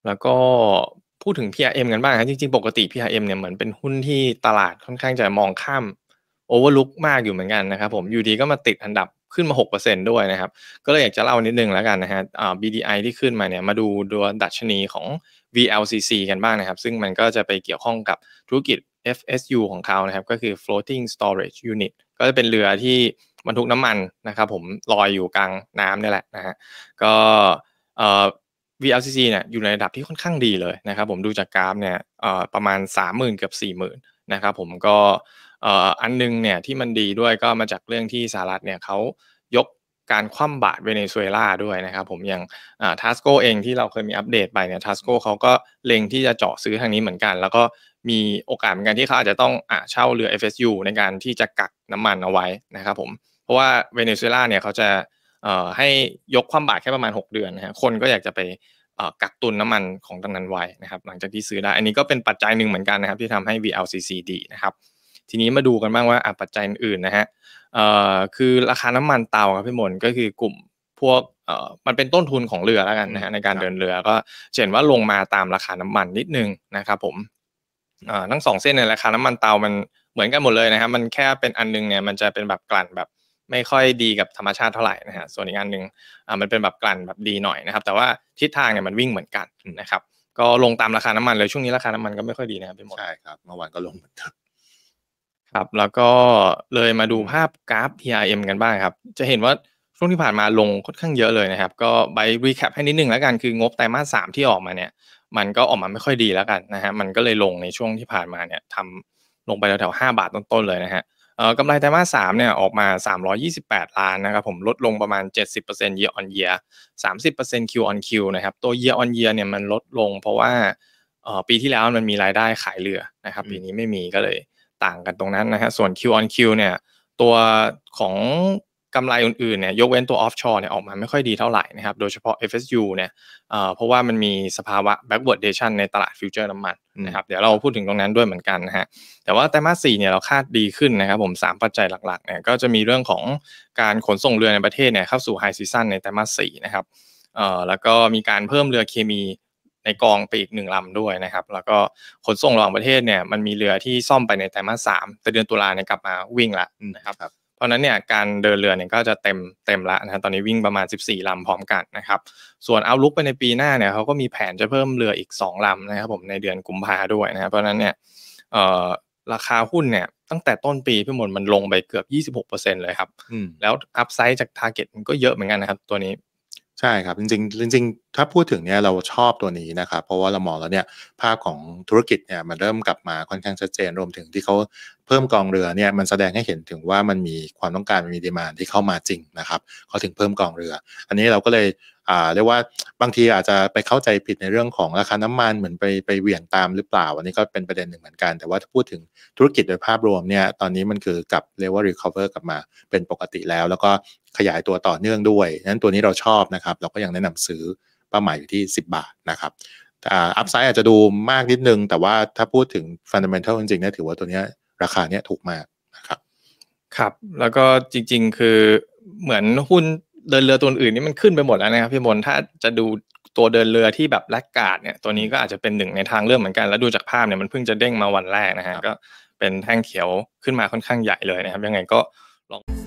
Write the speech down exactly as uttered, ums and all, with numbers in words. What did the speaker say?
แล้วก็พูดถึง พี อาร์ เอ็ม กันบ้างครับจริงๆปกติ พี อาร์ เอ็ม เนี่ยเหมือนเป็นหุ้นที่ตลาดค่อนข้างจะมองข้าม overlook มากอยู่เหมือนกันนะครับผมอยู่ดีก็มาติดอันดับขึ้นมา หกเปอร์เซ็นต์ ด้วยนะครับก็เลยอยากจะเล่านิดหนึ่งแล้วกันนะครับอ่า บี ดี ไอ ที่ขึ้นมาเนี่ยมาดูตัวดัชนีของ วี แอล ซี ซี กันบ้างนะครับซึ่งมันก็จะไปเกี่ยวข้องกับธุรกิจ เอฟ เอส ยู ของเขานะครับก็คือ Floating Storage Unit ก็จะเป็นเรือที่บรรทุกน้ำมันนะครับผมลอยอยู่กลางน้ำเนี่ยแหละนะฮะก็เอ่อ วี แอล ซี ซี เนี่ยอยู่ในระดับที่ค่อนข้างดีเลยนะครับผมดูจากกราฟเนี่ยเอ่อประมาณ สามหมื่น เกือบ สี่หมื่น นะครับผมก็เอ่ออันหนึ่งเนี่ยที่มันดีด้วยก็มาจากเรื่องที่สหรัฐเนี่ยเขายกการคว่ำบาตรเวเนซุเอลาด้วยนะครับผมอย่างอ่า Tasco เองที่เราเคยมีอัปเดตไปเนี่ย Tasco เขาก็เล็งที่จะเจาะซื้อทางนี้เหมือนกันแล้วก็มีโอกาสเหมือนกันที่เขาอาจจะต้องอ่าเช่าเรือ เอฟ เอส ยู ในการที่จะกักน้ำมันเอาไว้นะครับผมเพราะว่าเวเนซุเอลาเนี่ยเขาจะเอ่อให้ยกคว่ำบาตรแค่ประมาณหกเดือนนะฮะคนก็อยากจะไปเอ่อกักตุนน้ำมันของตรงนั้นไว้นะครับหลังจากที่ซื้อได้อันนี้ก็เป็นปัจจัยหนึ่งเหมือนกันนะครับที่ทำให้ วี แอล ซี ซี ดีนะครับทีนี้มาดูกันบ้างว่าอ่ะปัจจัยอื่นๆนะฮะเอ่อคือราคาน้ำมันเตาครับพี่มนก็คือกลุ่มพวกเอ่อมันเป็นต้นทุนของเรือแล้วกันนะฮะในการเดินเรือก็เห็นว่าลงมาตามราคาน้ำมันนิดนึงนะครับผมอ่าทั้งสองเส้นในราคาน้ำมันเตามันเหมือนกันหมดเลยนะครับมันแค่เป็นอันนึงเนี่ยมันจะเป็นแบบกลั่นแบบไม่ค่อยดีกับธรรมชาติเท่าไหร่นะฮะส่วนอีกอันนึงอ่ามันเป็นแบบกลั่นแบบดีหน่อยนะครับแต่ว่าทิศทางเนี่ยมันวิ่งเหมือนกันนะครับก็ลงตามราคาน้ำมันเลยช่วงนี้ราคาน้ำมันก็ไม่ค่อยดีนะครับพี่มดใช่ครับเมื่อวานก็ลงเหมือนกันครับแล้วก็เลยมาดูภาพกราฟ พี อาร์ เอ็ม กันบ้างครับจะเห็นว่าช่วงที่ผ่านมาลงค่อนข้างเยอะเลยนะครับก็ไป recap ให้นิดหนึ่งแล้วกันคืองบไตรมาสสามที่ออกมาเนี่ยมันก็ออกมาไม่ค่อยดีแล้วกันนะฮะมันก็เลยลงในช่วงที่ผ่านมาเนี่ยทำลงไปแถวๆห้าบาทต้นๆเลยนะฮะเอ่อกำไรไตรมาสสามเนี่ยออกมาสามร้อยยี่สิบแปดล้านนะครับผมลดลงประมาณ เจ็ดสิบเปอร์เซ็นต์ year on year สามสิบเปอร์เซ็นต์ Q on Q นะครับตัว year on year เนี่ยมันลดลงเพราะว่าเอ่อปีที่แล้วมันมีรายได้ขายเรือนะครับปีนี้ไม่มีก็เลย ต่างกันตรงนั้นนะฮะส่วน Q on Q เนี่ยตัวของกำไรอื่นๆเนี่ยยกเว้นตัว offshore เนี่ยออกมาไม่ค่อยดีเท่าไหร่นะครับโดยเฉพาะ เอฟ เอส ยู เนี่ยเอ่อเพราะว่ามันมีสภาวะ backwardation ในตลาดฟิวเจอร์น้ำมันนะครับเดี๋ยวเราพูดถึงตรงนั้นด้วยเหมือนกันนะฮะแต่ว่าไตรมาสสี่เนี่ยเราคาดดีขึ้นนะครับผมสามปัจจัยหลักๆเนี่ยก็จะมีเรื่องของการขนส่งเรือในประเทศเนี่ยเข้าสู่ high season ในไตรมาสสี่นะครับเอ่อแล้วก็มีการเพิ่มเรือเคมีในกองไปอีกหนึ่งลำด้วยนะครับแล้วก็ขนส่งระหว่างประเทศเนี่ยมันมีเรือที่ซ่อมไปในไตรมาสสามแต่เดือนตุลาเนี่ยกลับมาวิ่งแล้วนะครับเพราะนั้นเนี่ยการเดินเรือเนี่ยก็จะเต็มเต็มแล้วนะตอนนี้วิ่งประมาณสิบสี่ลำพร้อมกันนะครับส่วนเอาลุกไปในปีหน้าเนี่ยเขาก็มีแผนจะเพิ่มเรืออีกสองลำนะครับผมในเดือนกุมภาด้วยนะครับเพราะนั้นเนี่ยเอ่อราคาหุ้นเนี่ยตั้งแต่ต้นปีพี่มนมันลงไปเกือบ ยี่สิบหกเปอร์เซ็นต์ เลยครับแล้วอัพไซด์จาก target มันก็เยอะเหมือนกันนะครับตัวนี้ใช่ครับจริงๆจริงๆถ้าพูดถึงเนี่ยเราชอบตัวนี้นะครับเพราะว่าเรามองแล้วเนี่ยภาพของธุรกิจเนี่ยมันเริ่มกลับมาค่อนข้างชัดเจนรวมถึงที่เขาเพิ่มกองเรือเนี่ยมันแสดงให้เห็นถึงว่ามันมีความต้องการมีดีมานด์ที่เข้ามาจริงนะครับเขาถึงเพิ่มกองเรืออันนี้เราก็เลยอ่าเรียกว่าบางทีอาจจะไปเข้าใจผิดในเรื่องของราคาน้ำมันเหมือนไปไปเหวี่ยงตามหรือเปล่าอันนี้ก็เป็นประเด็นหนึ่งเหมือนกันแต่ว่าถ้าพูดถึงธุรกิจโดยภาพรวมเนี่ยตอนนี้มันคือกลับเรียกว่า recover กลับมาเป็นปกติแล้วแล้วก็ขยายตัวต่อเนื่องด้วยนั้นตัวนี้เราชอบนะครับเราก็ยังแนะนำซื้อเป้าหมายอยู่ที่สิบบาทนะครับอัพไซด์อาจจะดูมากนิดนึงแต่ว่าถ้าพูดถึง fundamental จริงๆเนี่ยถือว่าตัวนี้ราคาเนี้ยถูกมากนะครับครับแล้วก็จริงๆคือเหมือนหุ้นเดินเรือตัวอื่นนี่มันขึ้นไปหมดแล้วนะครับพี่มนถ้าจะดูตัวเดินเรือที่แบบแลกการ์ดเนี่ยตัวนี้ก็อาจจะเป็นหนึ่งในทางเลือกเหมือนกันแล้วดูจากภาพเนี่ยมันเพิ่งจะเด้งมาวันแรกนะฮะก็เป็นแท่งเขียวขึ้นมาค่อนข้างใหญ่เลยนะครับยังไงก็ลอง